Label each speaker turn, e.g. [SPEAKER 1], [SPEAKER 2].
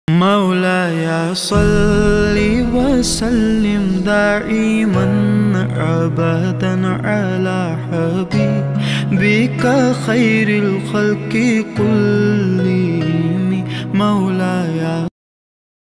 [SPEAKER 1] مولاي صل وسلم دائما أبدا على حبيبك خير الخلق كلهم.